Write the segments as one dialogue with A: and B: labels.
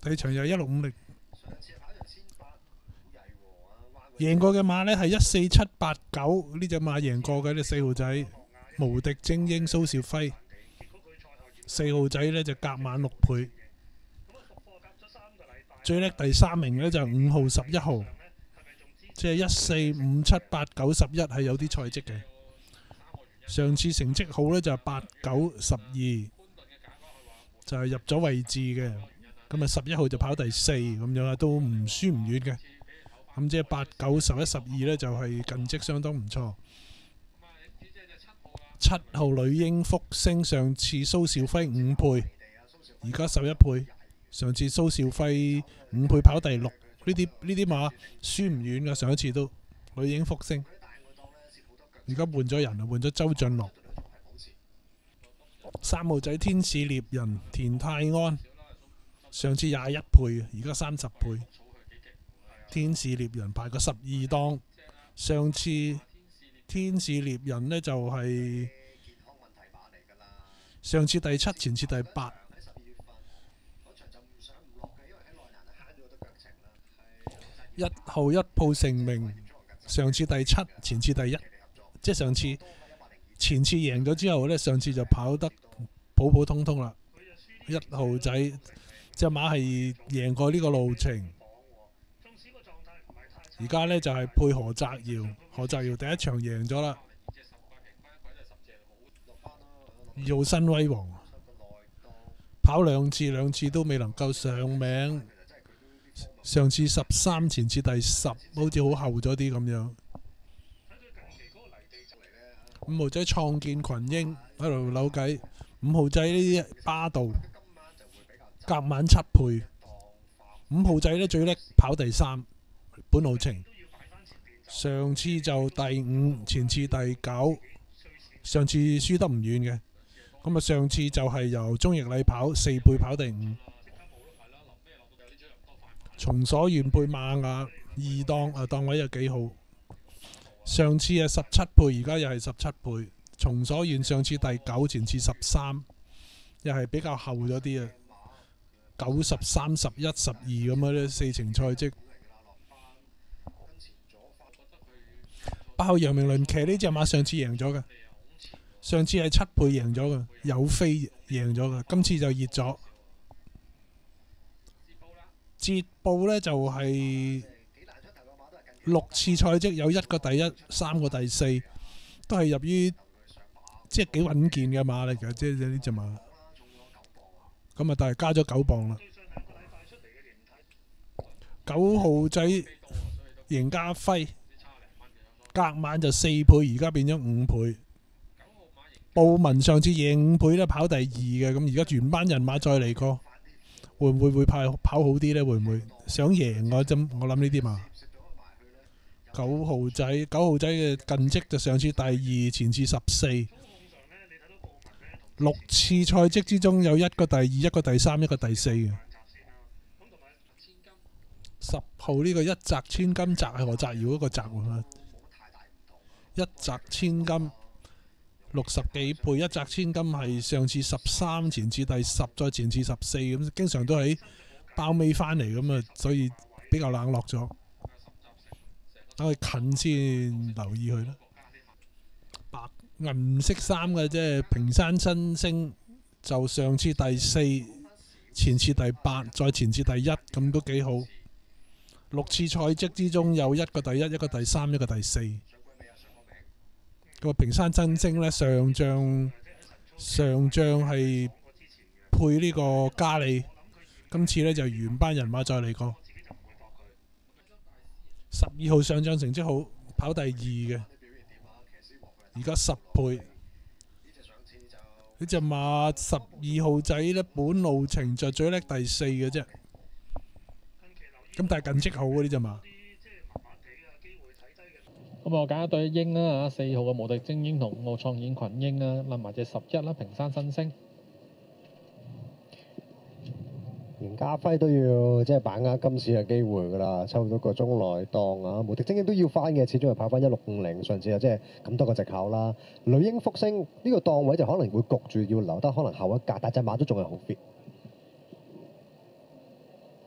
A: 第二場又係1650，贏過嘅馬呢係14789呢隻馬贏過嘅，呢4號仔無敵精英蘇兆輝，4號仔呢就隔晚6倍，最叻第3名呢就5號11號，即係1457891係有啲賽績嘅。上次成績好呢就係8912，就係入咗位置嘅。咁啊11號就跑第4咁樣啊，都唔輸唔遠嘅。咁即係8、9、11、12呢就係近績相當唔錯。7號女嬰福星上次蘇兆輝5倍，而家11倍。上次蘇兆輝5倍跑第6，呢啲馬輸唔遠㗎。上一次都女嬰福星，而家換咗人啊，換咗周俊樂。3號仔天使獵人田泰安，上次21倍，而家30倍。天使獵人排個12檔，上次天使獵人呢就係上次第7，前次第8。1號一鋪成名，上次第7，前次第1，即係上次前次贏咗之後呢，上次就跑得普普通通啦。1號仔隻馬係贏過呢個路程，而家呢就係配何澤堯，何澤堯第一場贏咗啦。2號新威王跑兩次都未能夠上名，上次13，前次第10，好似好後咗啲咁樣。5號仔創建群英喺度扭計，5號仔呢啲巴道隔晚7倍。5號仔呢最叻跑第3，本路程上次就第5，前次第9，上次輸得唔遠嘅。咁啊上次就係由鍾易禮跑4倍跑第5。松所園配馬雅2檔啊，檔位又幾好。上次係17倍，而家又係17倍。松所園上次第9，前次13，又係比較後咗啲啊。9、13、11、12咁樣呢4程賽績。8號楊明倫騎呢隻馬上次贏咗嘅，上次係7倍贏咗嘅，有飛贏咗嘅，今次就熱咗。捷報呢就係6次賽績有1個第1，3個第4，都係入於即係幾穩健嘅馬嚟嘅，即係呢隻馬。咁啊，但係加咗9磅啦。9號仔贏家輝，隔晚就4倍，而家變咗5倍。布文上次贏5倍咧，跑第2嘅，咁而家原班人馬再嚟過。會唔會跑好啲呢？會唔會想贏我諗呢啲馬。9號仔嘅近績就上次第2，前次14。6次賽績之中有1個第2，1個第3，1個第4嘅。10號呢個一擲千金，擲係何澤堯嗰個擲啊！一擲千金60幾倍，一擲千金係上次13，前次第10，再前次14咁，經常都喺包尾翻嚟咁啊，所以比較冷落咗。等佢近先留意佢啦。白銀色衫嘅即係平山新星，就上次第4，前次第8，再前次第1，咁都幾好。6次賽績之中有1個第1，1個第3，1個第4。個平山新星呢，上仗係配呢個加利，今次呢就原班人馬再嚟過。12號上仗成績好，跑第2嘅，而家10倍。呢隻馬12號仔呢，本路程就最叻第4嘅啫。咁但係近績好啊呢隻馬。
B: 咁我揀一對鷹啦嚇，4號嘅無敵精英同5號創建群英啦，諗埋隻11啦，平山新星。
C: 連家輝都要即係把握今次嘅機會㗎啦，抽到個中內檔啊，無敵精英都要翻嘅，始終係跑翻1650，上次啊即係咁多個藉口啦。女嬰福星呢個檔位就可能會焗住要留得可能後一格，但隻馬都仲係好 fit。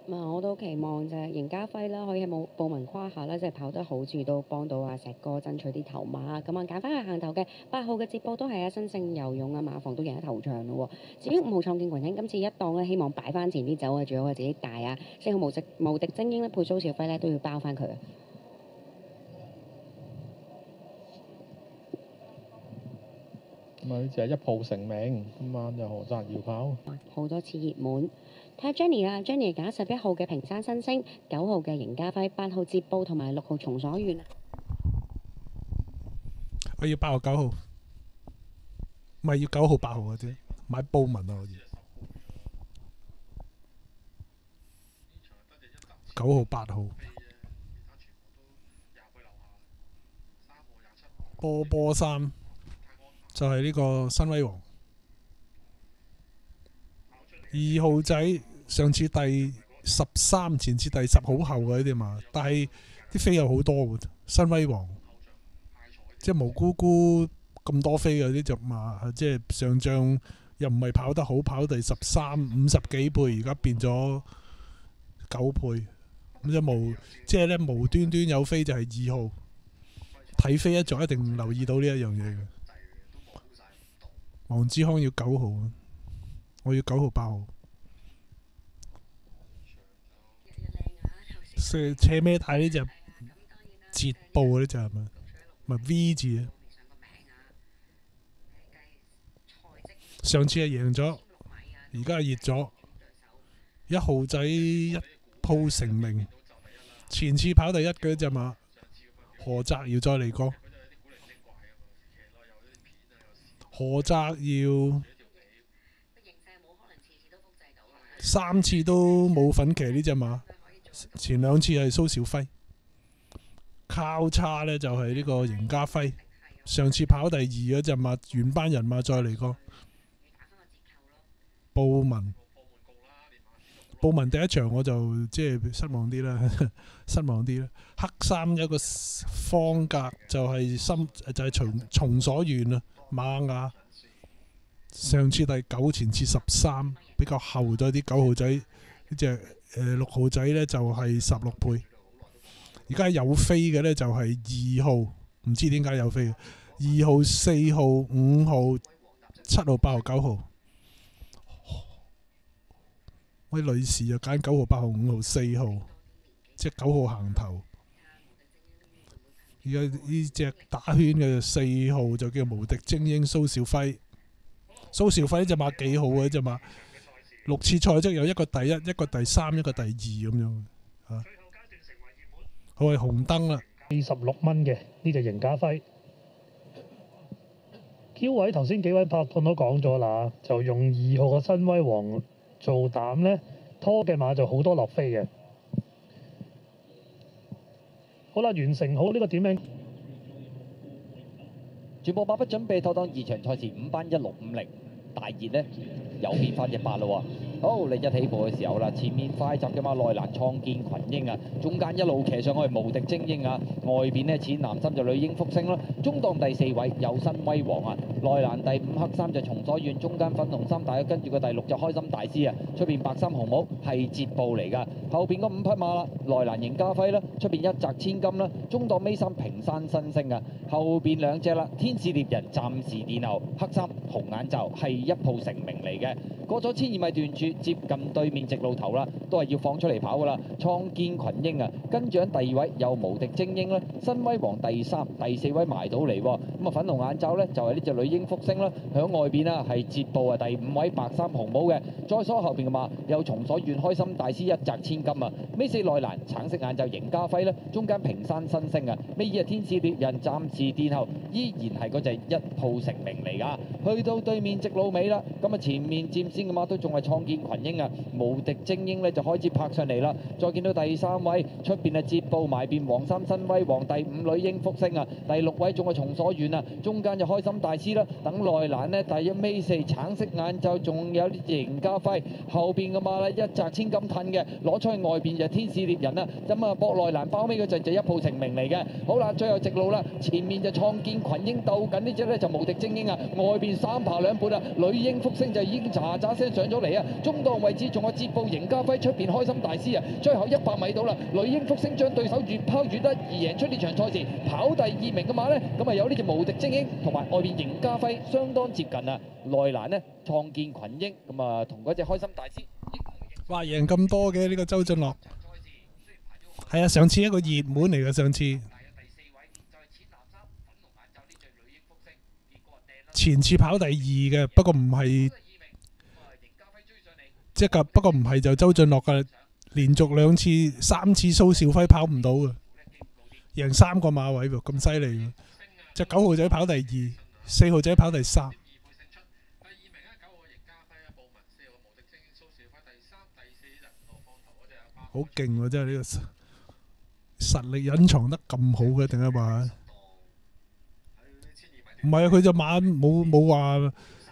D: 我都期望就係邢家輝啦，可以喺布文胯下啦，即係跑得好處都幫到阿石哥爭取啲頭馬。咁啊，揀翻去行頭嘅8號嘅捷報都係啊，新勝游勇啊，馬房都贏得頭場咯喎。至於5號創建群英，今次一檔咧，希望擺翻前啲走啊，最好係自己大啊。4號無敵精英咧，配蘇兆輝咧都要包翻佢啊。
B: 咁啊，呢隻係一鋪成名，今晚就何澤耀跑。
D: 好多次熱門，睇下 Jenny 啦，Jenny 揀11號嘅平山新星、9號嘅邢家輝、8號捷報同埋6號松所願啊。
A: 我要8號9號，唔係要9號8號嘅啫，買布文啊，好似9號8號，波3就係呢個新威王。2號仔上次第13，前次第10好後嘅呢啲嘛，但係啲飛有好多喎。新威王即係無辜辜咁多飛嘅呢隻馬，即係上仗又唔係跑得好，跑第1350幾倍，而家變咗9倍，咁即係咧無端端有飛就係2號。睇飛一族一定留意到呢一樣嘢嘅。黃之康要9號，我要9號8號。斜咩睇呢隻捷報呢隻係咪 V 字啊？上次係贏咗，而家係熱咗。1號仔一鋪成名，前次跑第1嘅隻馬何澤耀再嚟過。何澤耀3次都冇份騎呢隻馬，前2次係蘇兆輝，交叉呢就係呢個邢家輝。上次跑第2嗰隻馬原班人馬再嚟過。布文第1場我就即係失望啲啦，失望啲啦。黑衫有一個方格就係松所願啊，馬雅。上次第9，前次13，比較後咗啲。9號仔呢隻6號仔呢就係16倍。而家有飛嘅呢就係2號，唔知點解有飛嘅。2號、4號、5號、7號、8號、9號。位女士就揀9號、8號、5號、4號，即係9號行頭。而家呢隻打圈嘅4號就叫無敵精英蘇兆輝。蘇兆輝呢隻馬幾好嘅，呢隻馬6次賽績有一個第1、一個第3、一個第2咁樣嚇。好係紅燈啦
E: ，46蚊嘅呢隻邢家輝。Q 位頭先幾位拍檔都講咗啦，就用2號嘅新威王做膽呢，拖嘅馬就好多落飛嘅。好啦，完成好呢個點名。
F: 全部馬匹準備妥當，2場賽事5班1650，大熱呢，又變翻隻8啦喎。好，你一起步嘅時候啦，前面快閘嘅馬內蘭創建群英啊，中間一路騎上去無敵精英啊，外邊呢淺藍心就女英福星啦，中檔第4位有新威王啊，內蘭第5黑衫就松所願，中間粉紅衫大約跟住個第6就開心大師啊，出邊白衫紅帽係捷報嚟㗎，後邊嗰5匹馬啦，內蘭邢家輝啦，出邊一擲千金啦，中檔尾3平山新星啊，後邊2隻啦，天使獵人暫時殿後，黑衫紅眼罩係一鋪成名嚟嘅，過咗12米段處。接近對面直路頭啦，都係要放出嚟跑噶啦。創建群英啊，跟住喺第2位有無敵精英啦，新威王第3、第4位埋到嚟喎。咁啊粉紅眼罩呢，就係呢隻女英福星啦，響外邊啦係捷報啊，第5位白衫紅帽嘅。再所後邊嘅馬有松所願開心大師一擲千金啊，尾4內蘭橙色眼罩邢家輝啦，中間平山新星啊，尾2天使獵人暫時殿後，依然係嗰隻一鋪成名嚟㗎。去到對面直路尾啦，咁啊前面佔先嘅馬都仲係創建群英啊，無敵精英呢就開始拍上嚟啦。再見到第3位出邊係捷報埋邊黃衫新威王，第5女英福星啊，第6位仲係松所願啊，中間就開心大師啦。等內蘭呢，第1尾4橙色眼罩，仲有啲邢家輝，後邊嘅馬呢，一擲千金褪嘅，攞出去外邊就天使獵人啦。咁啊博內蘭包尾嗰陣就一鋪成名嚟嘅。好啦，最後直路啦，前面就創建群英鬥緊呢隻呢就無敵精英啊，外邊邊3爬2半啊！女嬰福星就已經喳喳聲上咗嚟啊！中檔位置仲有捷步邢家輝出邊開心大師啊！最後100米到啦，女嬰福星將對手越拋越得，而贏出呢場賽事。跑第2名嘅馬呢，咁啊有呢隻無敵精英同埋外邊邢家輝相當接近啊！內欄呢，創建群英咁啊同嗰隻開心大師。
A: 哇！贏咁多嘅呢個周俊樂，係啊！上次一個熱門嚟嘅，上次前次跑第2嘅，不過唔係即係不過唔係就周俊樂嘅，連續3次蘇兆輝跑唔到嘅，贏3個馬位喎，咁犀利喎！隻9號仔跑第2， 4號仔跑第3。好勁喎！真係呢個實力隱藏得咁好嘅，定係話唔係啊？佢隻馬冇話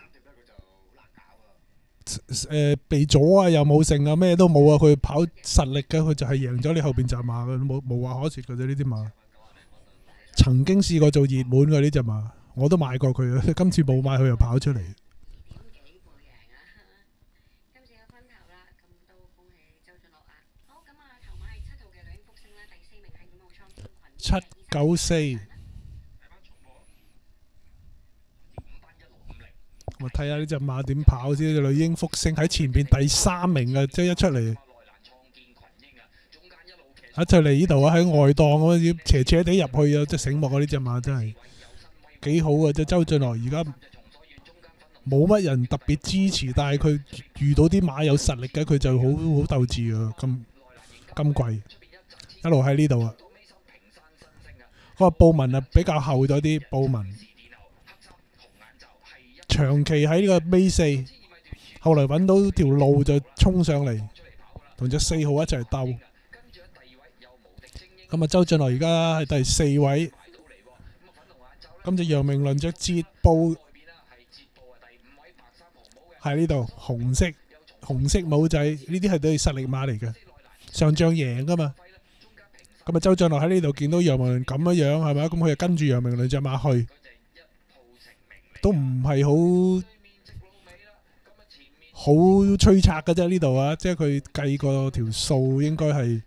A: 被阻啊，又冇剩啊，咩都冇啊！佢跑實力嘅，佢就係贏咗你後邊隻馬嘅，冇話可説嘅啫。呢啲馬曾經試過做熱門嘅呢隻馬，我都買過佢啊！今次冇買，佢又跑出嚟。794，我睇下呢隻馬點跑先。女嬰福星喺前邊第3名嘅，即係一出嚟呢度啊，喺外檔咁要斜斜地入去啊！即係醒目啊！呢隻馬真係幾好啊！即係周俊樂而家冇乜人特別支持，但係佢遇到啲馬有實力嘅，佢就好鬥志啊！咁貴一路喺呢度啊！嗰個布文啊比較厚咗啲，布文長期喺呢個尾4，後來揾到條路就衝上嚟，同隻4號一齊鬥。咁啊，周俊樂而家係第4位，咁隻楊明倫隻捷步喺呢度，紅色帽仔，呢啲係對實力馬嚟嘅，上仗贏噶嘛。咁啊，周俊樂喺呢度見到楊明倫咁樣係咪？咁佢就跟住楊明倫隻馬去，都唔係好催策嘅啫。呢度啊，即係佢計過條數，應該係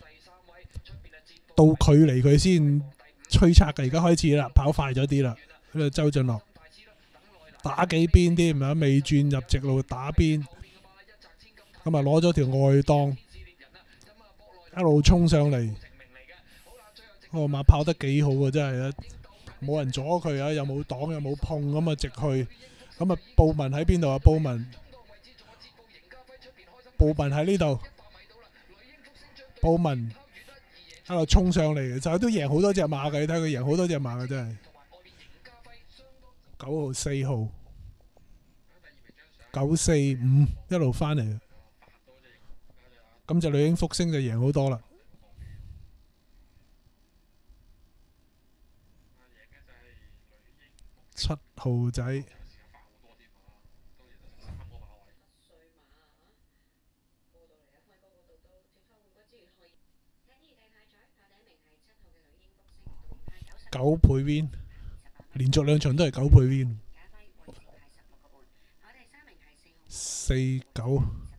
A: 到距離佢先催策嘅。而家開始啦，跑快咗啲啦。呢個周俊樂打幾邊添，係咪？未轉入直路打邊，咁啊攞咗條外檔，一路衝上嚟。個馬跑得幾好啊！真係啊，冇人阻佢啊，又冇擋又冇碰咁啊，直去。咁啊，布文喺邊度啊？布文喺呢度。布文喺度衝上嚟，就都贏好多隻馬嘅。你睇佢贏好多隻馬嘅真係。9號、4號、945一路翻嚟。咁就女嬰福星就贏好多啦。7號仔9倍 win， 連續2場都係9倍 win， 4-9。